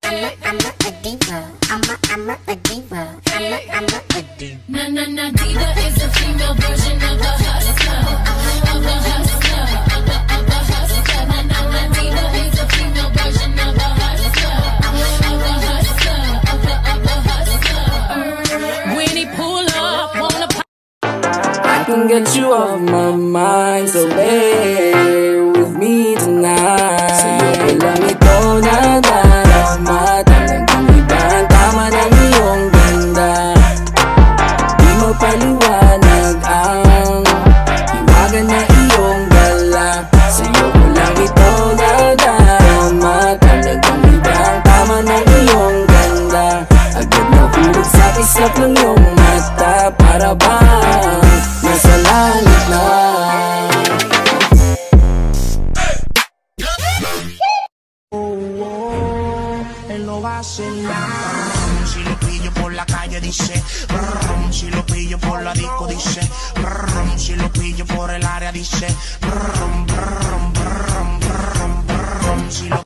a diva. I'm a diva. I'm a diva. Na diva is a female version of a hustler. Of a hustler. Of a hustler. Na diva is a female version of a hustler. Of a hustler. Of a hustler. When he pull up, wanna pop. I can get you off my mind, so bear with me tonight. Sa'yo lang ito na darama, talagang iba ang tama ng iyong ganda. Di mo paliwanag ang iwagan na iyong dala. Sa'yo lang ito na darama, talagang iba ang tama ng iyong ganda. Agad nahulog sa islap ng iyong mata, para bang nasa langit na. Él lo va a hacer nada. Si lo pillo por la calle dice, si lo pillo por la disco dice, si lo pillo por el área dice, si lo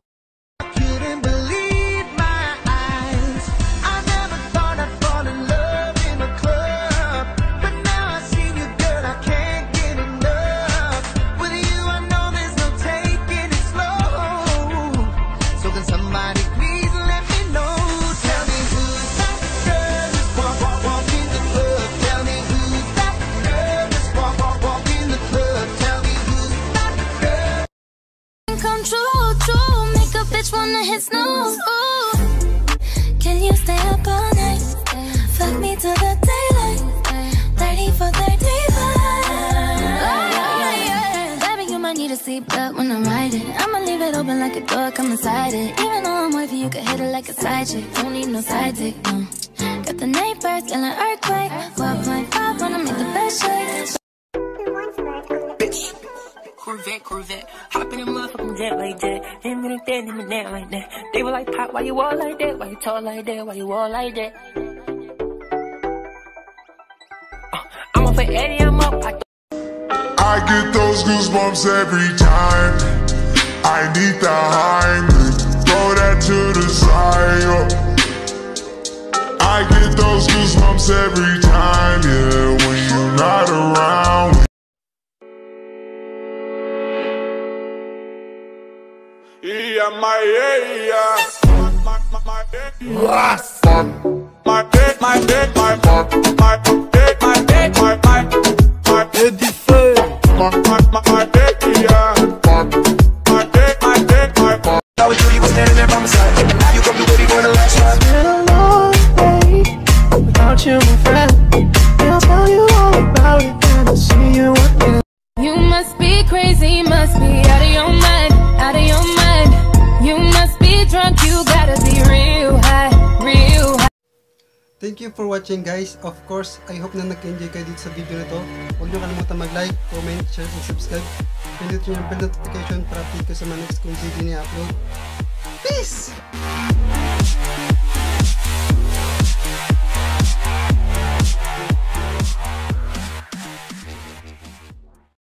wanna hit snooze. Ooh. Can you stay up all night? Fuck me till the daylight. 30 for 35. Baby, you might need a seatbelt when I'm riding. I'ma leave it open like a door, come inside it. Even though I'm wifey, you can hit it like a side chick. Don't need no side dick, no. Got the neighbors, got an earthquake. 4.5 wanna make the best shake. Bitch. Corvette, hop in a motherfucking jet like that. Him and that, him and that like that. They were like, Pop, why you all like that? Why you tall like that? Why you all like that? I'm up for Eddie, I'm up. I get those goosebumps every time. I need the Heimlich, throw that to the side. I get those goosebumps every time, yeah, when you're not around. Yeah, my without you, my friend. I'll tell you all about it when I see you again. You must be crazy, must be out of your mind, out of your mind. You must be drunk, you gotta be real high, real high. Thank you for watching, guys. Of course, I hope na nag-enjoy kayo dito sa video na to. Huwag nyo kalimutan mag-like, comment, share, and subscribe. Pindutin nyo yung bell notification para update ko sa mga next kong video ni upload. Peace!